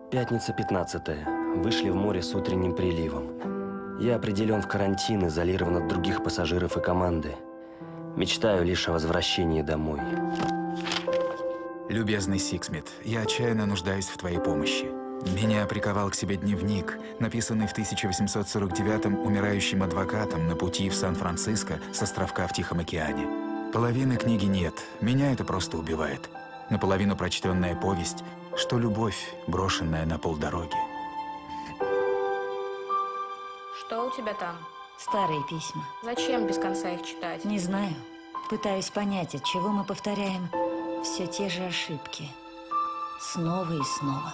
Пятница 15-е. Вышли в море с утренним приливом. Я определен в карантин, изолирован от других пассажиров и команды. Мечтаю лишь о возвращении домой. Любезный Сиксмит, я отчаянно нуждаюсь в твоей помощи. Меня приковал к себе дневник, написанный в 1849-м умирающим адвокатом на пути в Сан-Франциско с островка в Тихом океане. Половины книги нет, меня это просто убивает. Наполовину прочтенная повесть, что любовь, брошенная на полдороги. Что у тебя там? Старые письма. Зачем без конца их читать? Не знаю. Пытаюсь понять, от чего мы повторяем все те же ошибки. Снова и снова.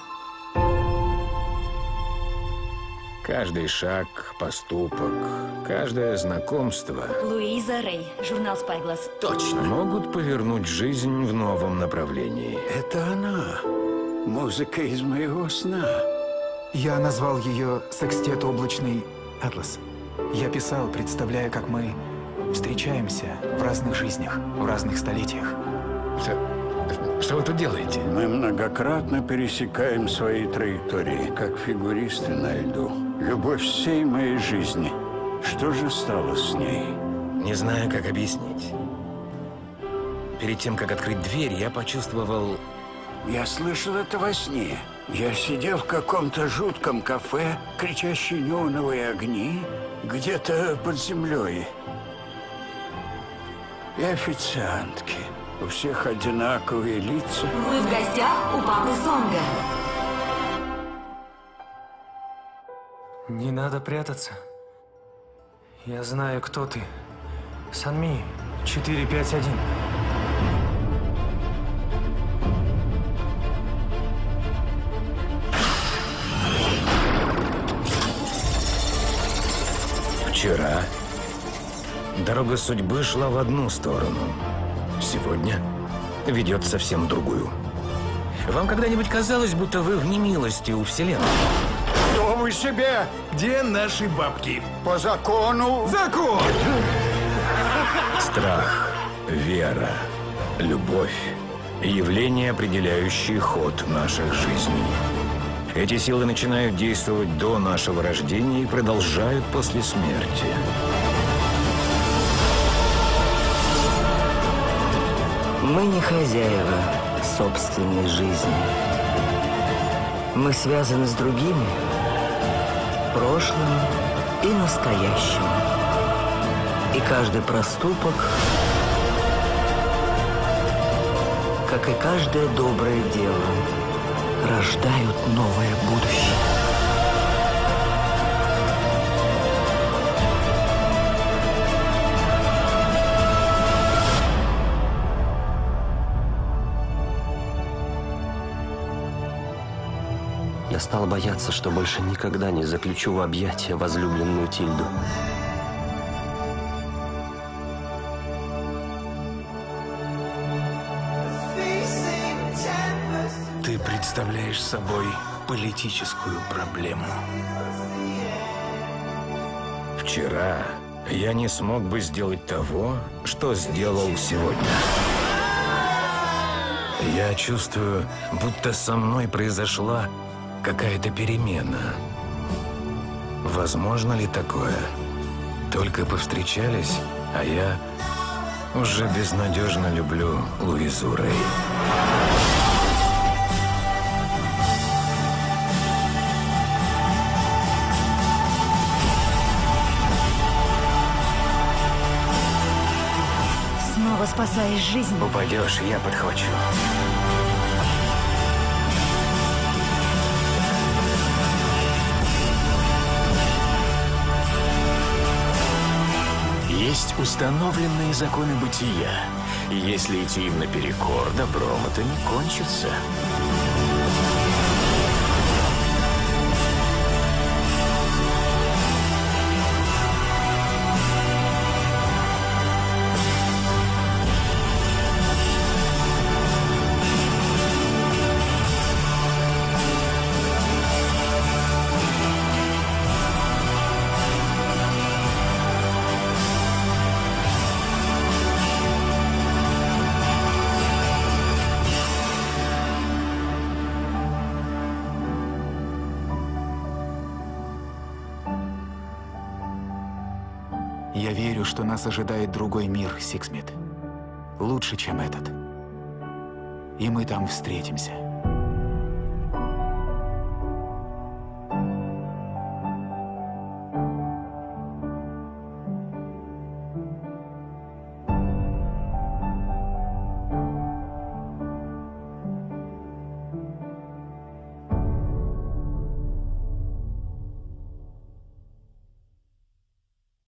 Каждый шаг, поступок, каждое знакомство Луиза Рей, журнал «Спайгласс». Точно. могут повернуть жизнь в новом направлении. Это она. Музыка из моего сна. Я назвал ее «Секстет облачный атлас». Я писал, представляя, как мы встречаемся в разных жизнях, в разных столетиях. Что вы тут делаете? Мы многократно пересекаем свои траектории, как фигуристы на льду. Любовь всей моей жизни. Что же стало с ней? Не знаю, как объяснить. Перед тем, как открыть дверь, я почувствовал... Я слышал это во сне. Я сидел в каком-то жутком кафе, кричащие неоновые огни, где-то под землей. И официантки. У всех одинаковые лица. Вы в гостях у папы Сонга. Не надо прятаться. Я знаю, кто ты. Санми, 451. Вчера дорога судьбы шла в одну сторону. Сегодня ведет совсем в другую. Вам когда-нибудь казалось, будто вы в немилости у Вселенной? Что вы себе? Где наши бабки? По закону? Закон! Страх, вера, любовь – явления, определяющие ход наших жизней. Эти силы начинают действовать до нашего рождения и продолжают после смерти. Мы не хозяева собственной жизни. Мы связаны с другими, прошлым и настоящим. И каждый проступок, как и каждое доброе дело, рождают новое будущее. Я стал бояться, что больше никогда не заключу в объятия возлюбленную Тильду. Ты представляешь собой политическую проблему. Вчера я не смог бы сделать того, что сделал сегодня. Я чувствую, будто со мной произошла какая-то перемена. Возможно ли такое? Только повстречались, а я уже безнадежно люблю Луизу Рей. Снова спасаешь жизнь. Упадешь, я подхвачу. Есть установленные законы бытия. И если идти им наперекор, добром это не кончится. Я верю, что нас ожидает другой мир, Сиксмит. Лучше, чем этот. И мы там встретимся.